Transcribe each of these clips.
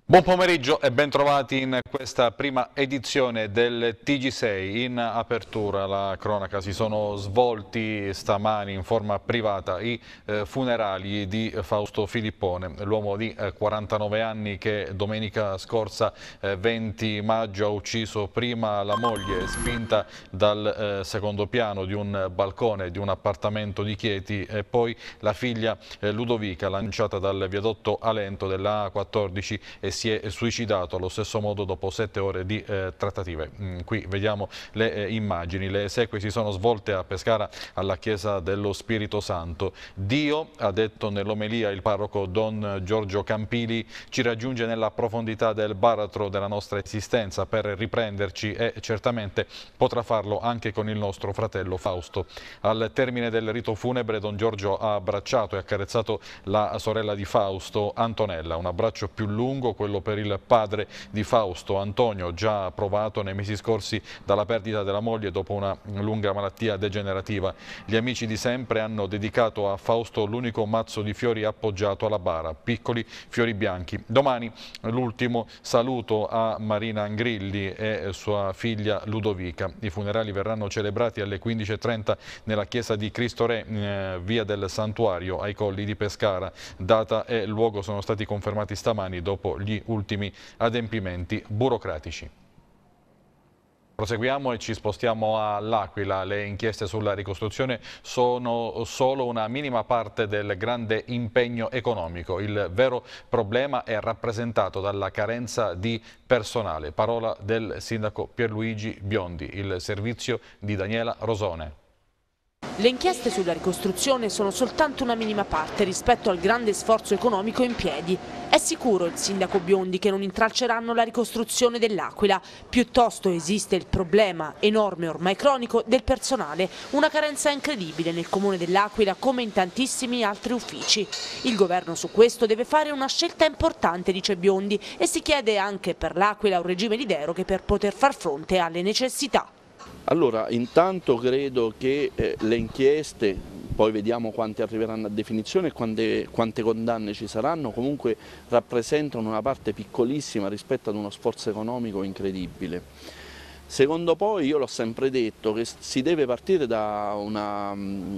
Buon pomeriggio e ben trovati in questa prima edizione del TG6. In apertura la cronaca si sono svolti stamani in forma privata i funerali di Fausto Filippone, l'uomo di 49 anni che domenica scorsa 20 maggio ha ucciso prima la moglie spinta dal secondo piano di un balcone di un appartamento di Chieti e poi la figlia Ludovica lanciata dal viadotto Alento della A14 e si è suicidato allo stesso modo dopo 7 ore di trattative. Qui vediamo le immagini. Le esequie si sono svolte a Pescara alla chiesa dello Spirito Santo. Dio, ha detto nell'omelia il parroco Don Giorgio Campili, ci raggiunge nella profondità del baratro della nostra esistenza per riprenderci e certamente potrà farlo anche con il nostro fratello Fausto. Al termine del rito funebre Don Giorgio ha abbracciato e accarezzato la sorella di Fausto, Antonella, un abbraccio più lungo, quello per il padre di Fausto, Antonio, già provato nei mesi scorsi dalla perdita della moglie dopo una lunga malattia degenerativa. Gli amici di sempre hanno dedicato a Fausto l'unico mazzo di fiori appoggiato alla bara, piccoli fiori bianchi. Domani l'ultimo saluto a Marina Angrilli e sua figlia Ludovica. I funerali verranno celebrati alle 15:30 nella chiesa di Cristo Re, via del Santuario, ai Colli di Pescara. Data e luogo sono stati confermati stamani dopo gli ultimi adempimenti burocratici. Proseguiamo e ci spostiamo all'Aquila. Le inchieste sulla ricostruzione sono solo una minima parte del grande impegno economico. Il vero problema è rappresentato dalla carenza di personale. Parola del sindaco Pierluigi Biondi, il servizio di Daniela Rosone. Le inchieste sulla ricostruzione sono soltanto una minima parte rispetto al grande sforzo economico in piedi. È sicuro il sindaco Biondi che non intralceranno la ricostruzione dell'Aquila, piuttosto esiste il problema, enorme ormai cronico, del personale, una carenza incredibile nel comune dell'Aquila come in tantissimi altri uffici. Il governo su questo deve fare una scelta importante, dice Biondi, e si chiede anche per l'Aquila un regime di deroghe per poter far fronte alle necessità. Allora, intanto credo che le inchieste, poi vediamo quante arriveranno a definizione e quante condanne ci saranno, comunque rappresentano una parte piccolissima rispetto ad uno sforzo economico incredibile. Secondo poi, io l'ho sempre detto, che si deve partire da una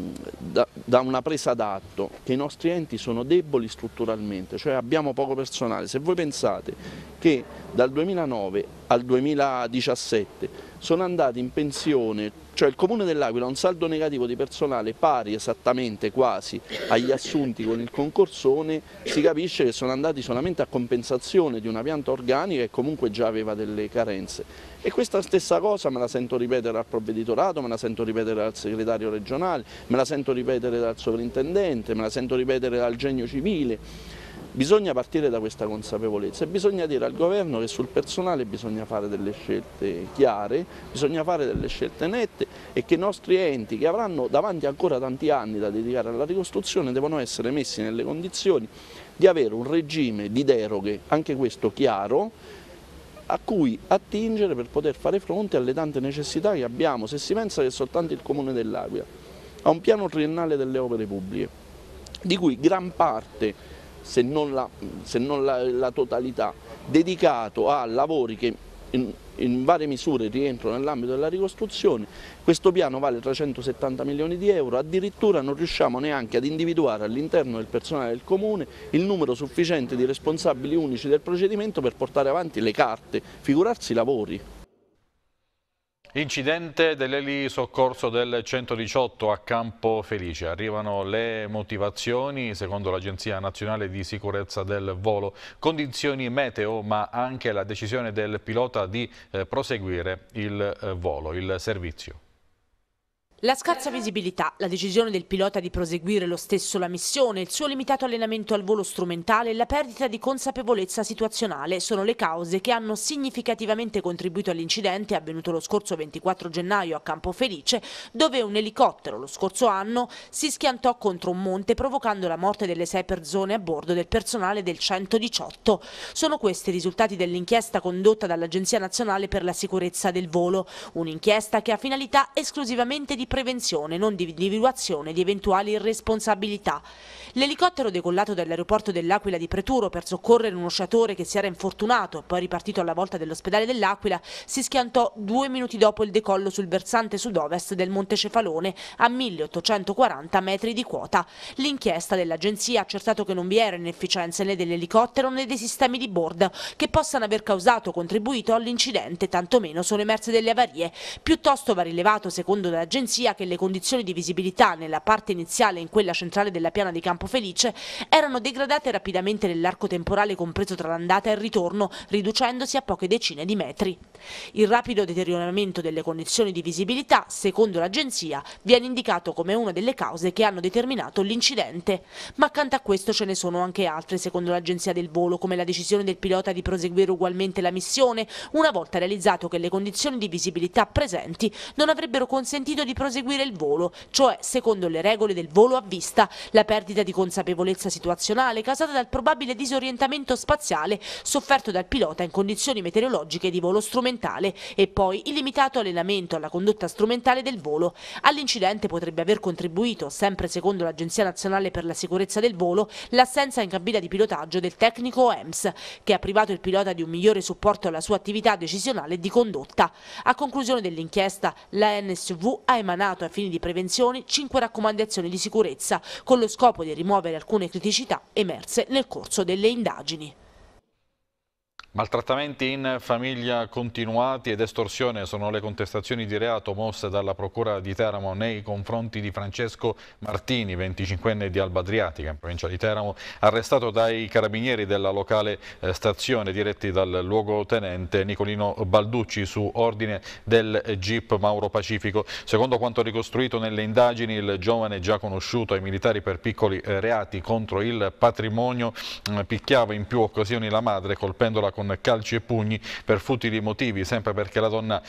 presa d'atto, che i nostri enti sono deboli strutturalmente, cioè abbiamo poco personale. Se voi pensate che dal 2009 al 2017 sono andati in pensione, cioè il Comune dell'Aquila ha un saldo negativo di personale pari esattamente quasi agli assunti con il concorsone, si capisce che sono andati solamente a compensazione di una pianta organica che comunque già aveva delle carenze. E questa stessa cosa me la sento ripetere al provveditorato, me la sento ripetere dal segretario regionale, me la sento ripetere dal sovrintendente, me la sento ripetere dal genio civile. Bisogna partire da questa consapevolezza e bisogna dire al governo che sul personale bisogna fare delle scelte chiare, bisogna fare delle scelte nette e che i nostri enti, che avranno davanti ancora tanti anni da dedicare alla ricostruzione, devono essere messi nelle condizioni di avere un regime di deroghe, anche questo chiaro, a cui attingere per poter fare fronte alle tante necessità che abbiamo. Se si pensa che soltanto il Comune dell'Aquila ha un piano triennale delle opere pubbliche, di cui gran parte, se non la totalità, dedicato a lavori che in varie misure rientrano nell'ambito della ricostruzione, questo piano vale 370 milioni di euro, addirittura non riusciamo neanche ad individuare all'interno del personale del Comune il numero sufficiente di responsabili unici del procedimento per portare avanti le carte, figurarsi i lavori. Incidente dell'elisoccorso del 118 a Campo Felice. Arrivano le motivazioni, secondo l'Agenzia Nazionale di Sicurezza del Volo, condizioni meteo ma anche la decisione del pilota di proseguire il volo, il servizio. La scarsa visibilità, la decisione del pilota di proseguire lo stesso la missione, il suo limitato allenamento al volo strumentale e la perdita di consapevolezza situazionale sono le cause che hanno significativamente contribuito all'incidente avvenuto lo scorso 24 gennaio a Campo Felice, dove un elicottero lo scorso anno si schiantò contro un monte provocando la morte delle 6 persone a bordo del personale del 118. Sono questi i risultati dell'inchiesta condotta dall'Agenzia Nazionale per la Sicurezza del Volo, un'inchiesta che ha finalità esclusivamente di prevenzione, non di individuazione di eventuali responsabilità. L'elicottero decollato dall'aeroporto dell'Aquila di Preturo per soccorrere uno sciatore che si era infortunato e poi ripartito alla volta dell'ospedale dell'Aquila si schiantò 2 minuti dopo il decollo sul versante sud-ovest del Monte Cefalone a 1840 metri di quota. L'inchiesta dell'agenzia ha accertato che non vi era inefficienze né dell'elicottero né dei sistemi di bordo che possano aver causato o contribuito all'incidente, tantomeno sono emerse delle avarie. Piuttosto va rilevato, secondo l'agenzia, che le condizioni di visibilità nella parte iniziale e in quella centrale della piana di Campofelice erano degradate rapidamente nell'arco temporale compreso tra l'andata e il ritorno, riducendosi a poche decine di metri. Il rapido deterioramento delle condizioni di visibilità, secondo l'agenzia, viene indicato come una delle cause che hanno determinato l'incidente. Ma accanto a questo ce ne sono anche altre, secondo l'agenzia del volo, come la decisione del pilota di proseguire ugualmente la missione, una volta realizzato che le condizioni di visibilità presenti non avrebbero consentito di proseguire il volo, cioè, secondo le regole del volo a vista, la perdita di consapevolezza situazionale causata dal probabile disorientamento spaziale sofferto dal pilota in condizioni meteorologiche di volo strumentale e poi il limitato allenamento alla condotta strumentale del volo. All'incidente potrebbe aver contribuito, sempre secondo l'Agenzia Nazionale per la Sicurezza del Volo, l'assenza in cabina di pilotaggio del tecnico OEMS, che ha privato il pilota di un migliore supporto alla sua attività decisionale e di condotta. A conclusione dell'inchiesta, la NSV ha emanato a fini di prevenzione 5 raccomandazioni di sicurezza, con lo scopo di rimuovere alcune criticità emerse nel corso delle indagini. Maltrattamenti in famiglia continuati ed estorsione sono le contestazioni di reato mosse dalla Procura di Teramo nei confronti di Francesco Martini, 25enne di Alba Adriatica, in provincia di Teramo, arrestato dai carabinieri della locale stazione diretti dal luogotenente Nicolino Balducci su ordine del GIP Mauro Pacifico. Secondo quanto ricostruito nelle indagini, il giovane, già conosciuto ai militari per piccoli reati contro il patrimonio, picchiava in più occasioni la madre colpendola con calci e pugni per futili motivi, sempre perché la donna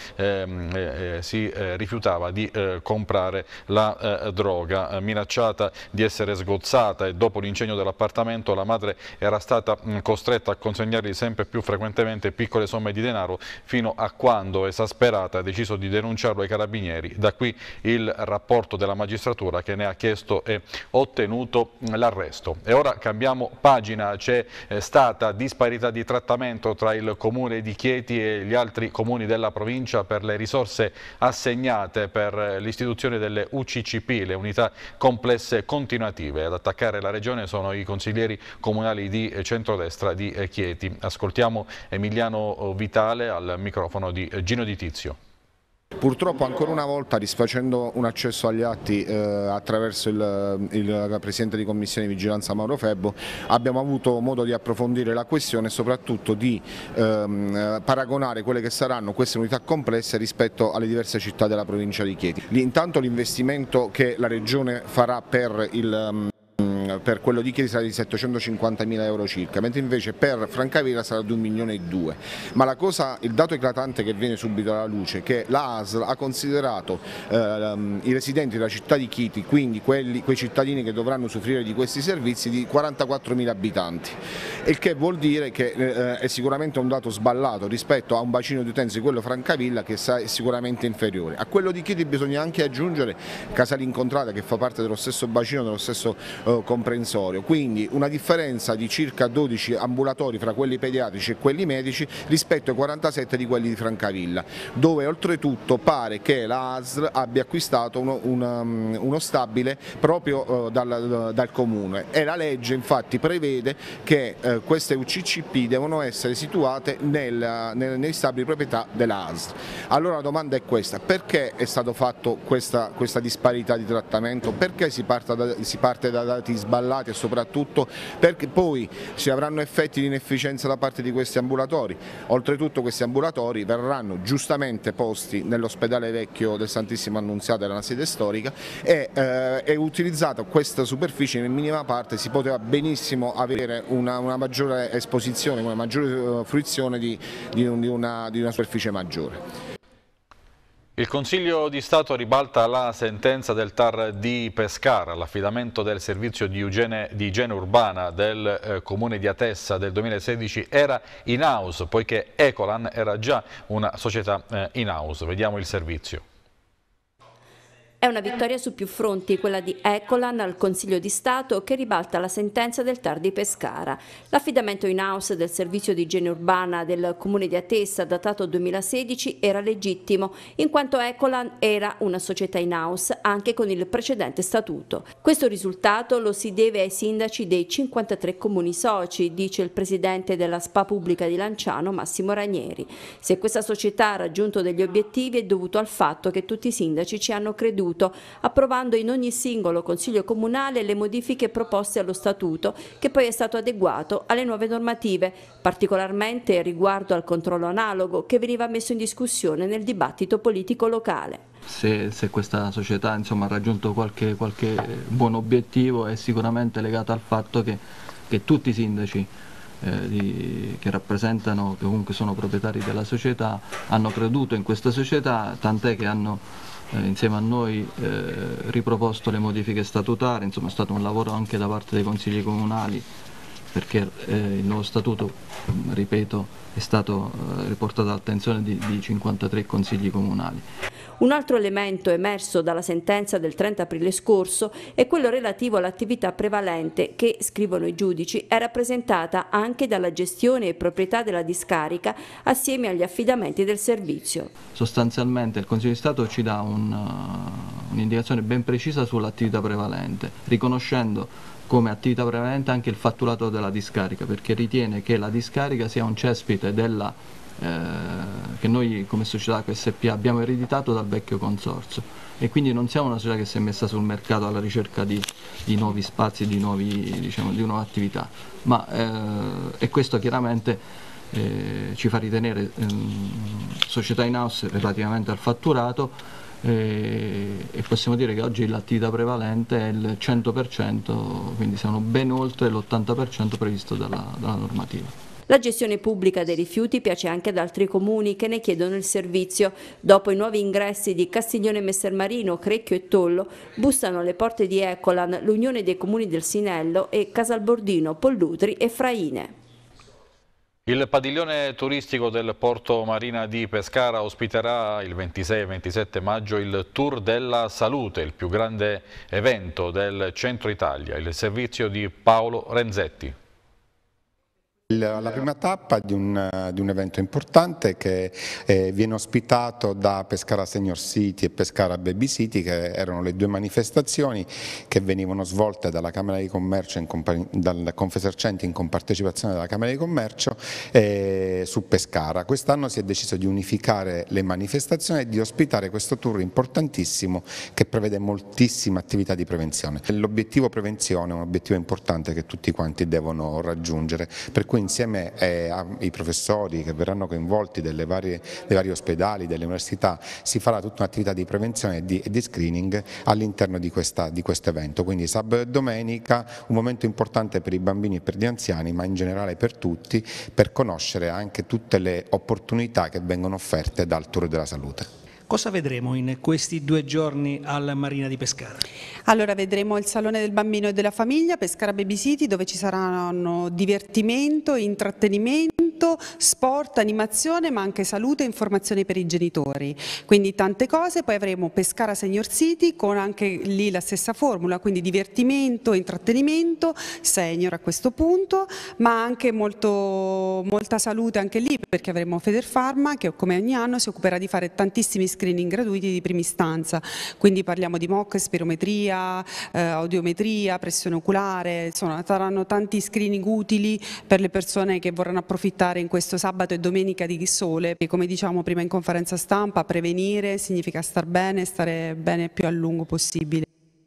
si rifiutava di comprare la droga. Minacciata di essere sgozzata e dopo l'incendio dell'appartamento, la madre era stata costretta a consegnargli sempre più frequentemente piccole somme di denaro, fino a quando, esasperata, ha deciso di denunciarlo ai carabinieri. Da qui il rapporto della magistratura che ne ha chiesto e ottenuto l'arresto. E ora cambiamo pagina. C'è stata disparità di trattamento tra il comune di Chieti e gli altri comuni della provincia per le risorse assegnate per l'istituzione delle UCCP, le unità complesse continuative. Ad attaccare la regione sono i consiglieri comunali di centrodestra di Chieti. Ascoltiamo Emiliano Vitale al microfono di Gino Di Tizio. Purtroppo ancora una volta, risfacendo un accesso agli atti attraverso il Presidente di Commissione di Vigilanza Mauro Febbo, abbiamo avuto modo di approfondire la questione e soprattutto di paragonare quelle che saranno queste unità complesse rispetto alle diverse città della provincia di Chieti. Intanto l'investimento che la Regione farà per quello di Chieti sarà di 750.000 euro circa, mentre invece per Francavilla sarà di 1,2 milioni. Ma il dato eclatante che viene subito alla luce è che la ASL ha considerato i residenti della città di Chieti, quindi quei cittadini che dovranno usufruire di questi servizi, di 44.000 abitanti, il che vuol dire che è sicuramente un dato sballato rispetto a un bacino di utenza di quello Francavilla che è sicuramente inferiore. A quello di Chieti bisogna anche aggiungere Casalincontrata, che fa parte dello stesso bacino, dello stesso comprensorio, quindi una differenza di circa 12 ambulatori fra quelli pediatrici e quelli medici rispetto ai 47 di quelli di Francavilla, dove oltretutto pare che la ASL abbia acquistato uno stabile proprio dal comune, e la legge infatti prevede che queste UCCP devono essere situate nei stabili proprietà della ASL. Allora la domanda è questa: perché è stato fatto questa disparità di trattamento? Perché si parte da dati sballati e soprattutto perché poi si avranno effetti di inefficienza da parte di questi ambulatori? Oltretutto questi ambulatori verranno giustamente posti nell'ospedale vecchio del Santissimo Annunziata della sede storica e è utilizzata questa superficie in minima parte, si poteva benissimo avere una maggiore esposizione, una maggiore fruizione di una superficie maggiore. Il Consiglio di Stato ribalta la sentenza del TAR di Pescara. L'affidamento del servizio di igiene urbana del Comune di Atessa del 2016 era in house, poiché Ecolan era già una società in house. Vediamo il servizio. È una vittoria su più fronti, quella di Ecolan al Consiglio di Stato, che ribalta la sentenza del TAR di Pescara. L'affidamento in house del servizio di igiene urbana del comune di Atessa, datato 2016, era legittimo, in quanto Ecolan era una società in house anche con il precedente statuto. Questo risultato lo si deve ai sindaci dei 53 comuni soci, dice il presidente della SPA pubblica di Lanciano, Massimo Ranieri. Se questa società ha raggiunto degli obiettivi è dovuto al fatto che tutti i sindaci ci hanno creduto, approvando in ogni singolo consiglio comunale le modifiche proposte allo statuto, che poi è stato adeguato alle nuove normative, particolarmente riguardo al controllo analogo che veniva messo in discussione nel dibattito politico locale. Se questa società ha raggiunto qualche buon obiettivo è sicuramente legato al fatto che tutti i sindaci che rappresentano, che comunque sono proprietari della società, hanno creduto in questa società, tant'è che hanno insieme a noi riproposto le modifiche statutarie. Insomma, è stato un lavoro anche da parte dei consigli comunali, perché il nuovo statuto, ripeto, è stato riportato all'attenzione di 53 consigli comunali. Un altro elemento emerso dalla sentenza del 30 aprile scorso è quello relativo all'attività prevalente che, scrivono i giudici, è rappresentata anche dalla gestione e proprietà della discarica assieme agli affidamenti del servizio. Sostanzialmente il Consiglio di Stato ci dà un'indicazione ben precisa sull'attività prevalente, riconoscendo come attività prevalente anche il fatturato della discarica, perché ritiene che la discarica sia un cespite che noi come società SPA abbiamo ereditato dal vecchio consorzio, e quindi non siamo una società che si è messa sul mercato alla ricerca di nuovi spazi, di nuove attività, e questo chiaramente ci fa ritenere società in house relativamente al fatturato, e possiamo dire che oggi l'attività prevalente è il 100%, quindi siamo ben oltre l'80% previsto dalla normativa. La gestione pubblica dei rifiuti piace anche ad altri comuni che ne chiedono il servizio. Dopo i nuovi ingressi di Castiglione Messermarino, Crecchio e Tollo, bussano alle porte di Ecolan l'Unione dei Comuni del Sinello e Casalbordino, Pollutri e Fraine. Il padiglione turistico del Porto Marina di Pescara ospiterà il 26 e 27 maggio il Tour della Salute, il più grande evento del centro Italia, il servizio di Paolo Renzetti. La prima tappa di un evento importante che viene ospitato da Pescara Senior City e Pescara Baby City, che erano le due manifestazioni che venivano svolte dalla Camera di Commercio, dal Confesercenti in compartecipazione della Camera di Commercio su Pescara. Quest'anno si è deciso di unificare le manifestazioni e di ospitare questo tour importantissimo che prevede moltissime attività di prevenzione. L'obiettivo prevenzione è un obiettivo importante che tutti quanti devono raggiungere, per cui insieme ai professori che verranno coinvolti dei vari ospedali, delle università, si farà tutta un'attività di prevenzione e di screening all'interno di questo evento. Quindi sabato e domenica un momento importante per i bambini e per gli anziani, ma in generale per tutti, per conoscere anche tutte le opportunità che vengono offerte dal Tour della Salute. Cosa vedremo in questi 2 giorni alla Marina di Pescara? Allora vedremo il Salone del Bambino e della Famiglia, Pescara Baby City, dove ci saranno divertimento, intrattenimento, sport, animazione, ma anche salute e informazioni per i genitori. Quindi tante cose. Poi avremo Pescara Senior City con anche lì la stessa formula, quindi divertimento, intrattenimento, senior a questo punto, ma anche molta salute anche lì, perché avremo Federpharma che come ogni anno si occuperà di fare tantissimi screening gratuiti di prima istanza, quindi parliamo di MOC, spirometria, audiometria, pressione oculare, insomma saranno tanti screening utili per le persone che vorranno approfittare in questo sabato e domenica di sole, e come diciamo prima in conferenza stampa, prevenire significa stare bene più a lungo possibile.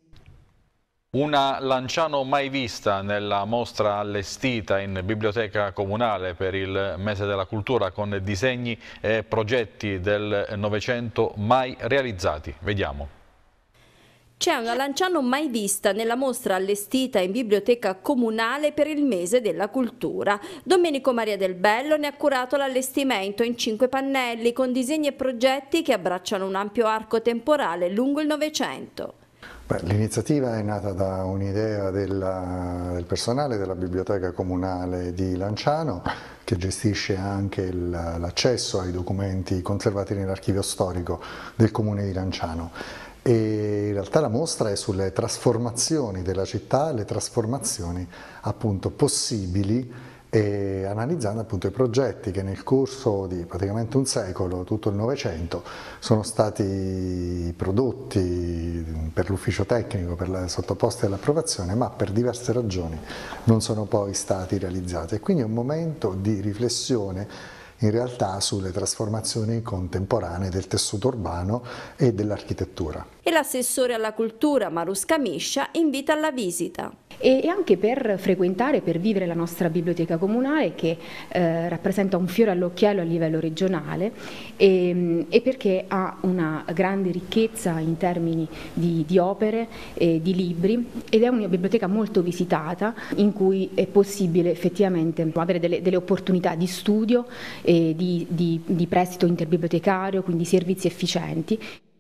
Una Lanciano mai vista nella mostra allestita in Biblioteca Comunale per il Mese della Cultura, con disegni e progetti del Novecento mai realizzati. Vediamo. C'è una Lanciano mai vista nella mostra allestita in Biblioteca Comunale per il Mese della Cultura. Domenico Maria Del Bello ne ha curato l'allestimento in 5 pannelli con disegni e progetti che abbracciano un ampio arco temporale lungo il Novecento. L'iniziativa è nata da un'idea del personale della Biblioteca Comunale di Lanciano, che gestisce anche l'accesso ai documenti conservati nell'archivio storico del Comune di Lanciano. e in realtà la mostra è sulle trasformazioni della città, le trasformazioni appunto possibili, e analizzando appunto i progetti che nel corso di praticamente un secolo, tutto il Novecento, sono stati prodotti per l'ufficio tecnico, sottoposti all'approvazione, ma per diverse ragioni non sono poi stati realizzati. E quindi è un momento di riflessione in realtà sulle trasformazioni contemporanee del tessuto urbano e dell'architettura. E l'assessore alla cultura Marusca Miscia invita alla visita. E anche per frequentare, per vivere la nostra biblioteca comunale, che rappresenta un fiore all'occhiello a livello regionale e perché ha una grande ricchezza in termini di opere, di libri, ed è una biblioteca molto visitata in cui è possibile effettivamente avere delle opportunità di studio, di prestito interbibliotecario, quindi servizi efficienti.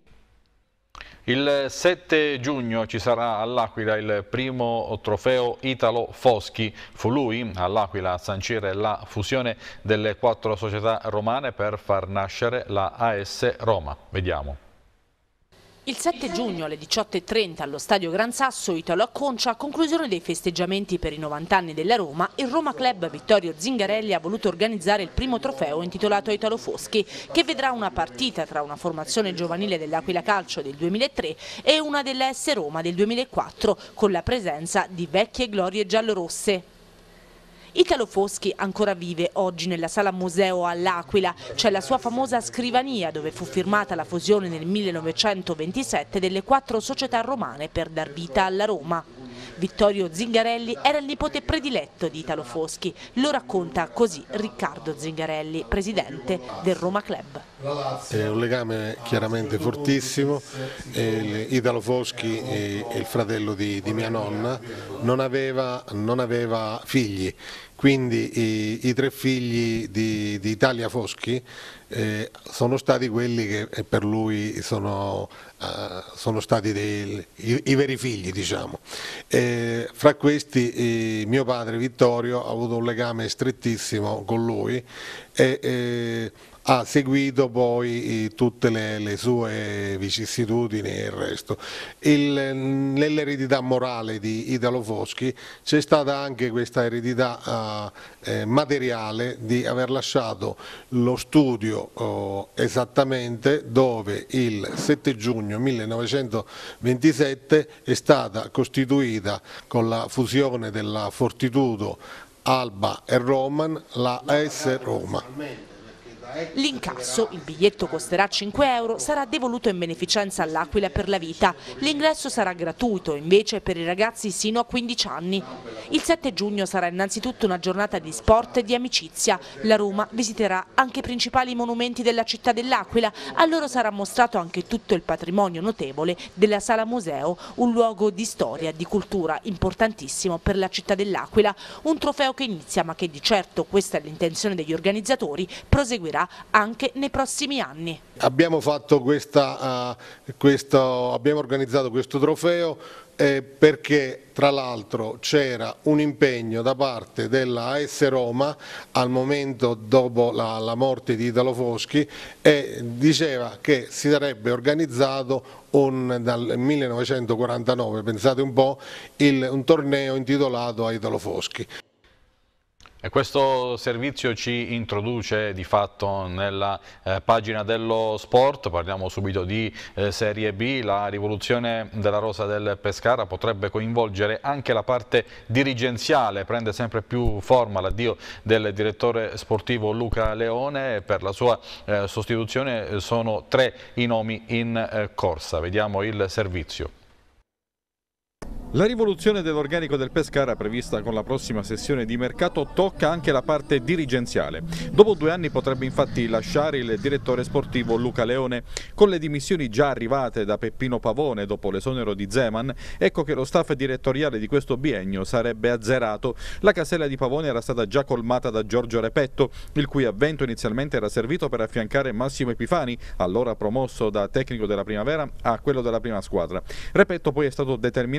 Il 7 giugno ci sarà all'Aquila il primo trofeo Italo Foschi. Fu lui all'Aquila a sancire la fusione delle 4 società romane per far nascere la AS Roma. Vediamo. Il 7 giugno alle 18:30 allo Stadio Gran Sasso Italo Acconcia, a conclusione dei festeggiamenti per i 90 anni della Roma, il Roma Club Vittorio Zingarelli ha voluto organizzare il primo trofeo intitolato Italo Foschi, che vedrà una partita tra una formazione giovanile dell'Aquila Calcio del 2003 e una dell'AS Roma del 2004, con la presenza di vecchie glorie giallorosse. Italo Foschi ancora vive oggi nella sala museo all'Aquila. C'è la sua famosa scrivania dove fu firmata la fusione nel 1927 delle 4 società romane per dar vita alla Roma. Vittorio Zingarelli era il nipote prediletto di Italo Foschi. Lo racconta così Riccardo Zingarelli, presidente del Roma Club. È un legame chiaramente fortissimo. Italo Foschi è il fratello di mia nonna, non aveva figli, quindi i 3 figli di Italia Foschi sono stati quelli che per lui sono stati i veri figli, diciamo. Fra questi mio padre Vittorio ha avuto un legame strettissimo con lui e ha seguito poi tutte le sue vicissitudini e il resto. Nell'eredità morale di Italo Foschi c'è stata anche questa eredità materiale di aver lasciato lo studio esattamente dove il 7 giugno 1927 è stata costituita, con la fusione della Fortitudo, Alba e Roman, la AS Roma. L'incasso, il biglietto costerà 5 euro, sarà devoluto in beneficenza all'Aquila per la vita. L'ingresso sarà gratuito invece per i ragazzi sino a 15 anni. Il 7 giugno sarà innanzitutto una giornata di sport e di amicizia. La Roma visiterà anche i principali monumenti della città dell'Aquila. A loro sarà mostrato anche tutto il patrimonio notevole della sala museo, un luogo di storia e di cultura importantissimo per la città dell'Aquila. Un trofeo che inizia, ma che di certo, questa è l'intenzione degli organizzatori, proseguirà anche nei prossimi anni. Abbiamo organizzato questo trofeo perché tra l'altro c'era un impegno da parte della AS Roma al momento dopo la morte di Italo Foschi, e diceva che si sarebbe organizzato dal 1949, pensate un po', un torneo intitolato a Italo Foschi. E questo servizio ci introduce di fatto nella pagina dello sport. Parliamo subito di Serie B. La rivoluzione della rosa del Pescara potrebbe coinvolgere anche la parte dirigenziale. Prende sempre più forma l'addio del direttore sportivo Luca Leone. Per la sua sostituzione sono 3 i nomi in corsa. Vediamo il servizio. La rivoluzione dell'organico del Pescara, prevista con la prossima sessione di mercato, tocca anche la parte dirigenziale. Dopo 2 anni potrebbe infatti lasciare il direttore sportivo Luca Leone. Con le dimissioni già arrivate da Peppino Pavone dopo l'esonero di Zeman, ecco che lo staff direttoriale di questo biennio sarebbe azzerato. La casella di Pavone era stata già colmata da Giorgio Repetto, il cui avvento inizialmente era servito per affiancare Massimo Epifani, allora promosso da tecnico della primavera a quello della prima squadra. Repetto poi è stato determinante quando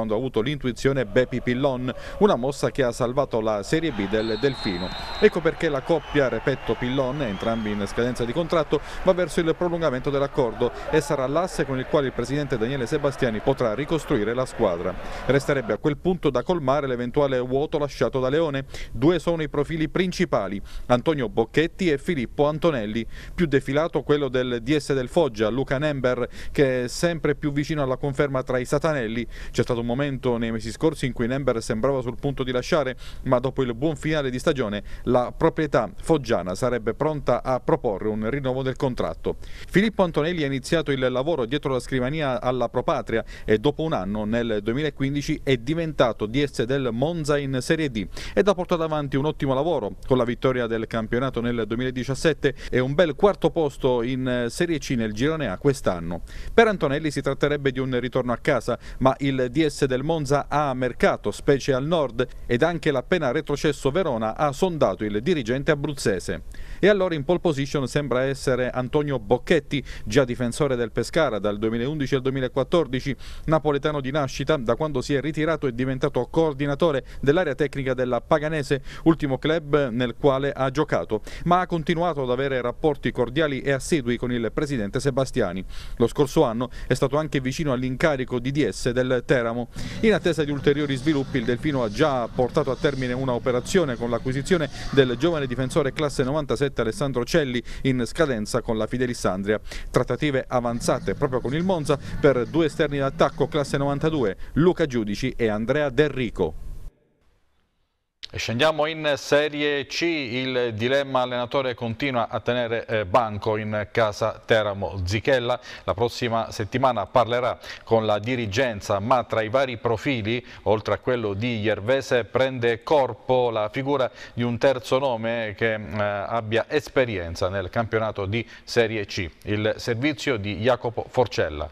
quando ha avuto l'intuizione Bepi Pillon, una mossa che ha salvato la Serie B del Delfino. Ecco perché la coppia Repetto-Pillon, entrambi in scadenza di contratto, va verso il prolungamento dell'accordo e sarà l'asse con il quale il presidente Daniele Sebastiani potrà ricostruire la squadra. Resterebbe a quel punto da colmare l'eventuale vuoto lasciato da Leone. Due sono i profili principali, Antonio Bocchetti e Filippo Antonelli. Più defilato quello del DS del Foggia, Luca Nember, che è sempre più vicino alla conferma tra i satanelli. C'è stato un momento nei mesi scorsi in cui Nember sembrava sul punto di lasciare, ma dopo il buon finale di stagione la proprietà foggiana sarebbe pronta a proporre un rinnovo del contratto. Filippo Antonelli ha iniziato il lavoro dietro la scrivania alla Propatria e dopo un anno, nel 2015, è diventato DS del Monza in Serie D ed ha portato avanti un ottimo lavoro con la vittoria del campionato nel 2017 e un bel quarto posto in Serie C nel girone A quest'anno. Per Antonelli si tratterebbe di un ritorno a casa, ma il DS del Monza ha mercato, specie al nord, ed anche l'appena retrocesso Verona ha sondato il dirigente abruzzese. E allora in pole position sembra essere Antonio Bocchetti, già difensore del Pescara dal 2011 al 2014, napoletano di nascita. Da quando si è ritirato è diventato coordinatore dell'area tecnica della Paganese, ultimo club nel quale ha giocato, ma ha continuato ad avere rapporti cordiali e assidui con il presidente Sebastiani. Lo scorso anno è stato anche vicino all'incarico di DS del Teramo. In attesa di ulteriori sviluppi, il Delfino ha già portato a termine una operazione con l'acquisizione del giovane difensore classe 97 Alessandro Celli, in scadenza con la Fidelissandria. Trattative avanzate proprio con il Monza per due esterni d'attacco classe 92, Luca Giudici e Andrea Del Rico. E scendiamo in Serie C, il dilemma allenatore continua a tenere banco in casa Teramo. Zichella la prossima settimana parlerà con la dirigenza, ma tra i vari profili, oltre a quello di Iervese, prende corpo la figura di un terzo nome che abbia esperienza nel campionato di Serie C, il servizio di Jacopo Forcella.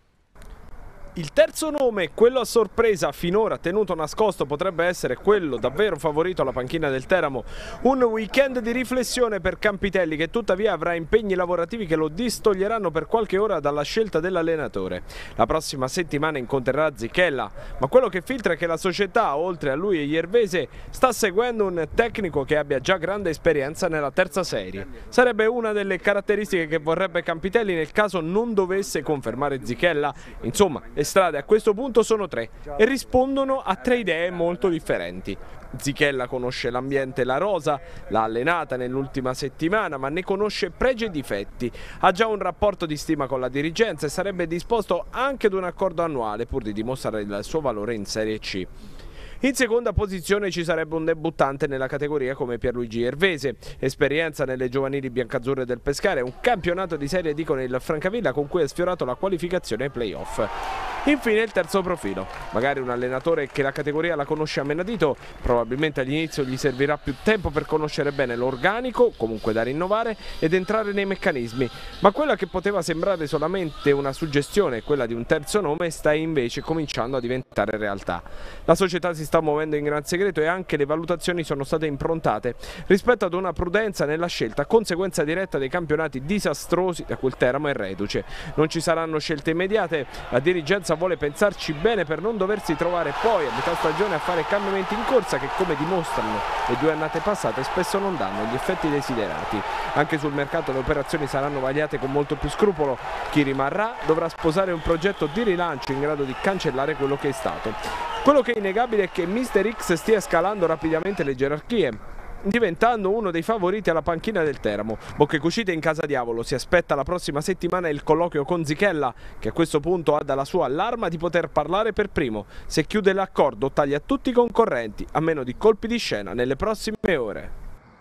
Il terzo nome, quello a sorpresa, finora tenuto nascosto, potrebbe essere quello davvero favorito alla panchina del Teramo. Un weekend di riflessione per Campitelli, che tuttavia avrà impegni lavorativi che lo distoglieranno per qualche ora dalla scelta dell'allenatore. La prossima settimana incontrerà Zichella, ma quello che filtra è che la società, oltre a lui e Iervese, sta seguendo un tecnico che abbia già grande esperienza nella terza serie. Sarebbe una delle caratteristiche che vorrebbe Campitelli nel caso non dovesse confermare Zichella. Insomma, le strade a questo punto sono tre e rispondono a tre idee molto differenti. Zichella conosce l'ambiente La Rosa, l'ha allenata nell'ultima settimana, ma ne conosce pregi e difetti. Ha già un rapporto di stima con la dirigenza e sarebbe disposto anche ad un accordo annuale pur di dimostrare il suo valore in Serie C. In seconda posizione ci sarebbe un debuttante nella categoria come Pierluigi Iervese, esperienza nelle giovanili biancazzurre del Pescara e un campionato di Serie D con il Francavilla con cui ha sfiorato la qualificazione ai playoff. Infine il terzo profilo, magari un allenatore che la categoria la conosce a menadito, probabilmente all'inizio gli servirà più tempo per conoscere bene l'organico, comunque da rinnovare, ed entrare nei meccanismi, ma quella che poteva sembrare solamente una suggestione, quella di un terzo nome, sta invece cominciando a diventare realtà. La società si sta muovendo in gran segreto e anche le valutazioni sono state improntate rispetto ad una prudenza nella scelta, conseguenza diretta dei campionati disastrosi da cui il Teramo è reduce. Non ci saranno scelte immediate, la dirigenza vuole pensarci bene per non doversi trovare poi a metà stagione a fare cambiamenti in corsa che, come dimostrano le due annate passate, spesso non danno gli effetti desiderati. Anche sul mercato le operazioni saranno vagliate con molto più scrupolo. Chi rimarrà dovrà sposare un progetto di rilancio in grado di cancellare quello che è stato. Quello che è innegabile è che Mister X stia scalando rapidamente le gerarchie, diventando uno dei favoriti alla panchina del Teramo. Bocche cucite in casa diavolo, si aspetta la prossima settimana il colloquio con Zichella, che a questo punto ha dalla sua l'arma di poter parlare per primo. Se chiude l'accordo taglia tutti i concorrenti, a meno di colpi di scena nelle prossime ore.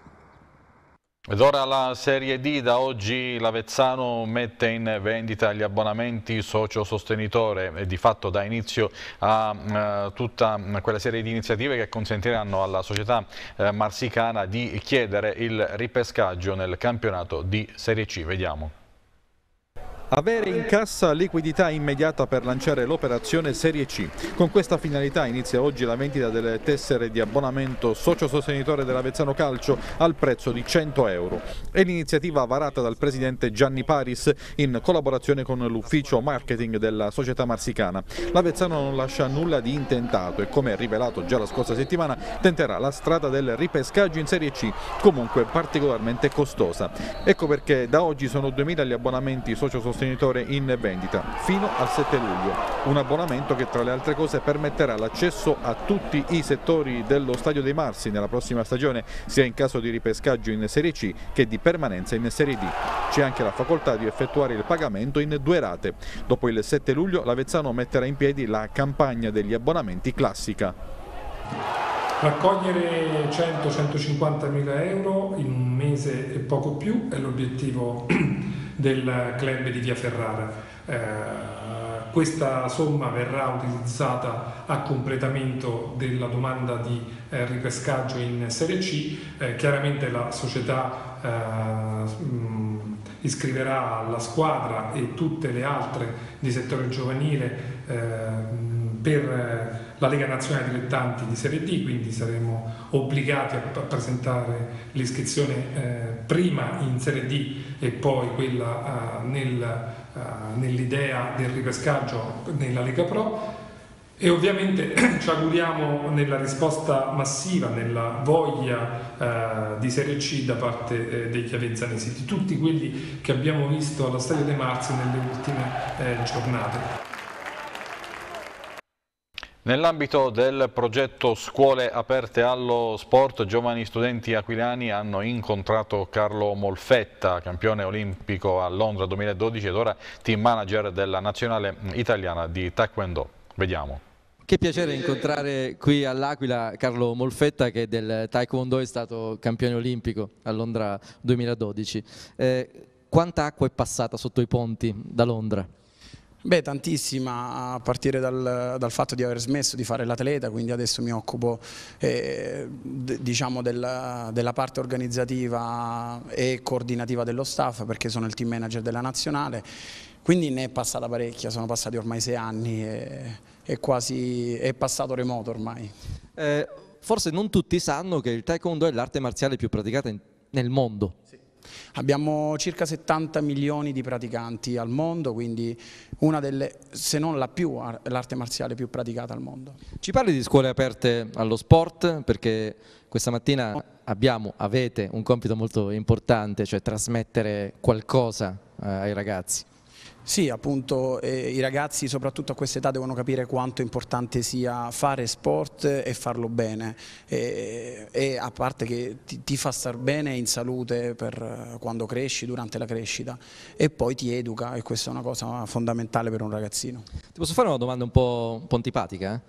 Ed ora la Serie D, da oggi l'Avezzano mette in vendita gli abbonamenti socio-sostenitore e di fatto dà inizio a tutta quella serie di iniziative che consentiranno alla società marsicana di chiedere il ripescaggio nel campionato di Serie C. Vediamo. Avere in cassa liquidità immediata per lanciare l'operazione Serie C. Con questa finalità inizia oggi la vendita delle tessere di abbonamento socio sostenitore dell'Avezzano Calcio al prezzo di 100 euro. È l'iniziativa varata dal presidente Gianni Paris in collaborazione con l'ufficio marketing della società marsicana. L'Avezzano non lascia nulla di intentato e, come rivelato già la scorsa settimana, tenterà la strada del ripescaggio in Serie C, comunque particolarmente costosa. Ecco perché da oggi sono 2000 gli abbonamenti socio sostenitore in vendita fino al 7 luglio. Un abbonamento che, tra le altre cose, permetterà l'accesso a tutti i settori dello Stadio dei Marsi nella prossima stagione, sia in caso di ripescaggio in Serie C che di permanenza in Serie D. C'è anche la facoltà di effettuare il pagamento in 2 rate. Dopo il 7 luglio l'Avezzano metterà in piedi la campagna degli abbonamenti classica. Raccogliere 100-150 mila euro in un mese e poco più è l'obiettivo del club di Via Ferrara. Questa somma verrà utilizzata a completamento della domanda di ripescaggio in Serie C. Chiaramente la società iscriverà la squadra e tutte le altre di settore giovanile per la Lega Nazionale Dilettanti di Serie D, quindi saremo obbligati a presentare l'iscrizione prima in Serie D e poi quella nell'idea del ripescaggio nella Lega Pro. E ovviamente ci auguriamo nella risposta massiva, nella voglia di Serie C da parte degli avezzanesi, di tutti quelli che abbiamo visto allo Stadio dei Marsi nelle ultime giornate. Nell'ambito del progetto Scuole aperte allo sport, giovani studenti aquilani hanno incontrato Carlo Molfetta, campione olimpico a Londra 2012 ed ora team manager della nazionale italiana di Taekwondo. Vediamo. Che piacere incontrare qui all'Aquila Carlo Molfetta, che del Taekwondo è stato campione olimpico a Londra 2012. Quanta acqua è passata sotto i ponti da Londra? Beh, tantissima, a partire dal fatto di aver smesso di fare l'atleta, quindi adesso mi occupo diciamo della parte organizzativa e coordinativa dello staff, perché sono il team manager della nazionale, quindi ne è passata parecchia, sono passati ormai 6 anni e è passato remoto ormai. Forse non tutti sanno che il Taekwondo è l'arte marziale più praticata nel mondo. Sì. Abbiamo circa 70 milioni di praticanti al mondo, quindi una delle, se non l'arte marziale più praticata al mondo. Ci parli di scuole aperte allo sport, perché questa mattina avete un compito molto importante, cioè trasmettere qualcosa ai ragazzi. Sì, appunto i ragazzi soprattutto a questa età devono capire quanto importante sia fare sport e farlo bene, e a parte che ti fa star bene in salute per quando cresci, durante la crescita, e poi ti educa, e questa è una cosa fondamentale per un ragazzino. Ti posso fare una domanda un po' antipatica?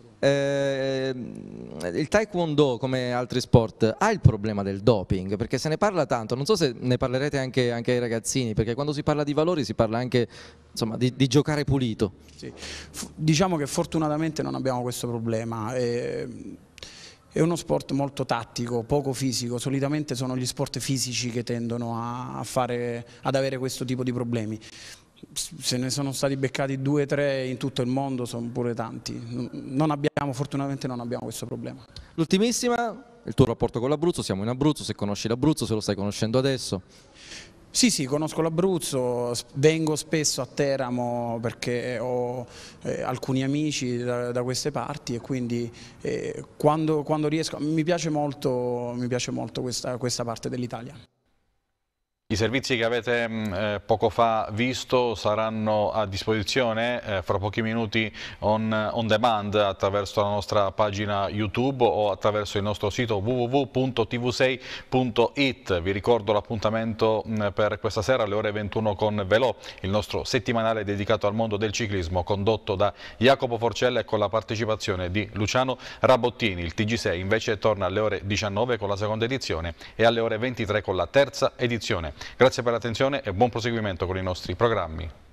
Il Taekwondo, come altri sport, ha il problema del doping, perché se ne parla tanto, non so se ne parlerete anche ai ragazzini, perché quando si parla di valori si parla anche, insomma, di giocare pulito. Sì. Diciamo che fortunatamente non abbiamo questo problema. È uno sport molto tattico, poco fisico, solitamente sono gli sport fisici che tendono ad avere questo tipo di problemi. Se ne sono stati beccati 2 o 3 in tutto il mondo, sono pure tanti. Fortunatamente non abbiamo questo problema. L'ultimissima, il tuo rapporto con l'Abruzzo, siamo in Abruzzo, se conosci l'Abruzzo, se lo stai conoscendo adesso. Sì, conosco l'Abruzzo, vengo spesso a Teramo perché ho alcuni amici da queste parti, e quindi quando riesco, mi piace molto questa parte dell'Italia. I servizi che avete poco fa visto saranno a disposizione fra pochi minuti on demand attraverso la nostra pagina YouTube o attraverso il nostro sito www.tv6.it. Vi ricordo l'appuntamento per questa sera alle ore 21 con Velò, il nostro settimanale dedicato al mondo del ciclismo, condotto da Jacopo Forcella e con la partecipazione di Luciano Rabottini. Il TG6 invece torna alle ore 19 con la seconda edizione e alle ore 23 con la terza edizione. Grazie per l'attenzione e buon proseguimento con i nostri programmi.